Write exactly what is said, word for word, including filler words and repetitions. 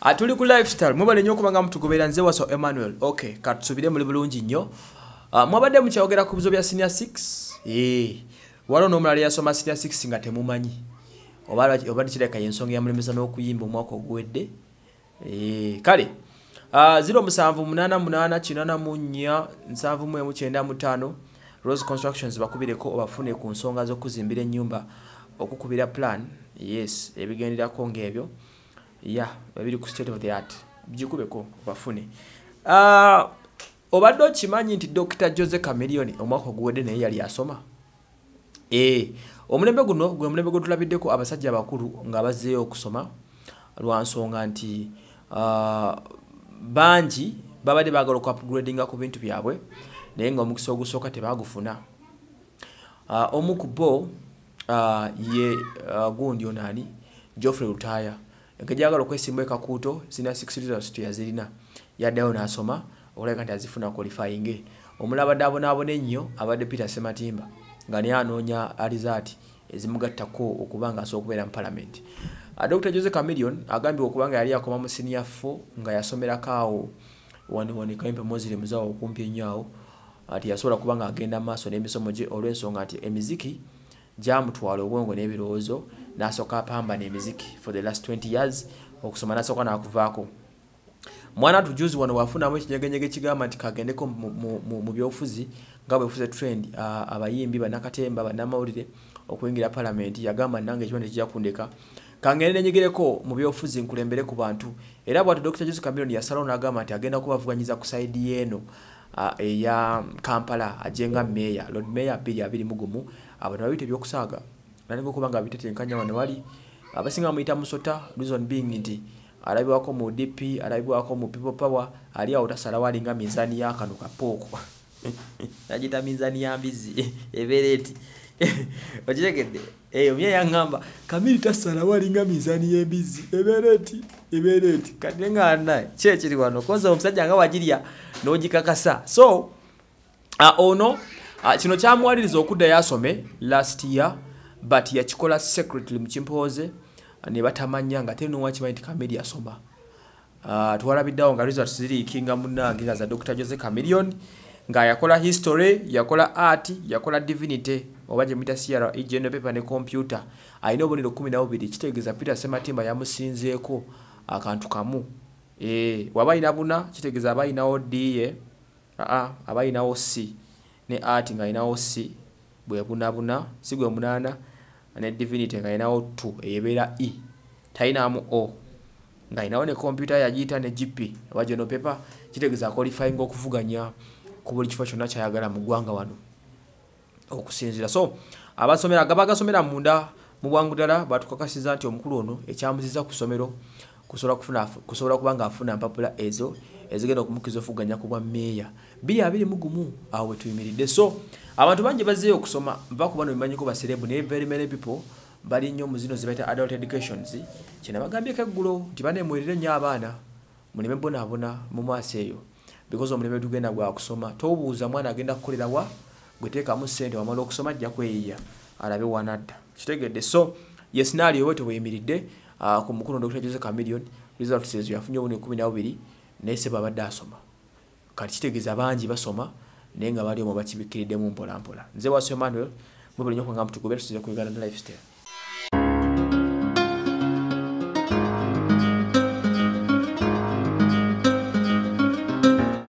Atuli ku lifestyle mwebale nnyo kubanga mutugobera nze waso Emmanuel. Okay, katusubire muri bulungi nnyo. Uh, mwabadde mukyogera ku bizo bya senior six. Eh. Walo no mulali yasoma senior six nga temumanyi. Obala obadde kireka yensonga ya mulemesa n'okuyimba omwaka ogwedde. Eh, kale. Uh, zero musanvu munana munana kinana munya nsanvu mwe mukyenda mutano Rose Constructions bakubireko obafune ku nsonga zo kuzimbira ennyumba okukubira plan. Yes, ebigenderako ngebyo. Yeah, babiri ku state of the art. Bijikubeko bafune. Ah, uh, obadde okimanyi nti Doctor Jose Chameleone omwaka ogwedde naye yali asoma. Eh, omulembe guno gwe mulembe gutulabiddeko abasajja bakulu nga bazzeeyo okusoma lwa nsonga nti uh, banji babadde baagala ku upgrading ku bintu byabwe naye nga omukisa ogusooka tebagufuna. Uh, omu ku bo uh, ye uh, gundi onani Geoffrey Rutaya ekajagala okwesimba ekakuuto sina six results to yazirina yaddayo n'asoma oleka nti azifuna qualifying. Omulaba dabo nabone ennyo abadde Peter Sematimba nga ne anoonya result ezimugattako okubanga asookubeera mu parliament. Uh, Doctor Jose Chameleone agambye okubanga yali akoma mu senior four nga yasomera kaawo wani wani kaimpe mozile muzao okumpi ennyo ati yasobola kubanga agenda maaso n'emisomo gye olw'ensonga ati emiziki gyamutwala obwongo n'ebirowoozo n'asooka apamba n'emiziki for the last twenty years okusoma n'asooka n'akuvaako. Mwana tujuzi wano wafunamu ekinyegenyege kigamba nti kagendeko mu byobufuzi nga bwefuze trend uh, abayimbi bannakatemba bannamawulire okuyingira parliament yagamba nange ekiwanda kijja kundeka kangende nyigireko mu byobufuzi nkulembere ku bantu. Era bw'ati Doctor Jose Chameleone yasalawo n'agamba nti agenda kubavuganyiza ku side yeno uh, eya Kampala ajenga meya Lord Mayor bbiri abiri mugumu abantu babite byokusaaga nalinga kubanga bitetenkanya wano wali abasinga muyita musota reason being nti alabibwako mu D P alabibwako mu People Power ali awo tasala wali nga mizani yakano kapooko najita mizani ya mbizi ebereti ojiregedde eh omye yangamba kamili tasala wali nga mizani y'embizi ebereti ebereti kadenga naye kye kiri wano konza omusajja nga wajirya n'ogikakasa. So uh, ono uh, kino kyamwaliriza okudda yasome last year but yakikola secretly mu Kimpoze ne batamanya nga teno wakimanyi nti Chameleone asoma. Uh, tuwalabiddawo nga results ziri kinga munnange nga za Doctor Jose Chameleone nga yakola history, yakola art, yakola divinity oba gye muyita C R E general paper ne computer. Alina obubonero kumi na bubiri kitegeeza Peter Sematimba yamusinzeeko akantu kamu. Eh, wabayina buna kitegeeza abayinawo D ye aa abayinawo C ne art nga ayinawo C bwe buna buna sigwe munana ne divinity nga ayinawo two eyebeera E tayinamu O nga ayinawo ne computer yagiyita ne G P oba general paper kitegeeza qualifying okuvuganya ku buli kifo kyonna kyayagala mu ggwanga wano okusinzira. So abasomera gabagasomera munda mu bwangu ddala batukakasiza nti omukulu ono ekyamuziza ku ssomero kusobola kufuna kusobola kubanga afuna mpapula ezo ezigenda okumukiza ofuganya ku bwa meya bbiri abiri mugumu awo wetuyimiridde. So abantu bangi bazzeeyo okusoma nva ku bano bimanyiko baserebu ne very many people bali nnyo mu zino zibaita adult educations kina bagambyeko eggulo nti baneemwerere nnyo abaana muleme bonaabona mu maaso eyo because omuleme tugenda gwa kusoma tobuuza mwana agenda kukolera wa gweteekamu ssente wamala okusoma ajja kweyiya alabe wanadda kitegedde. So yes scenario wetu bweyimiridde uh, ku mukulu Doctor Jose Chameleone results ezo yafunye obubonero kumi na bubiri naye se babadde asoma kati kitegeeza bangi basoma naye nga bali omwo bakibikiriddemu mpola mpola. Nze waso Emmanuel mwebale nnyo kwanga mutugobera tuzize kwegana na lifestyle.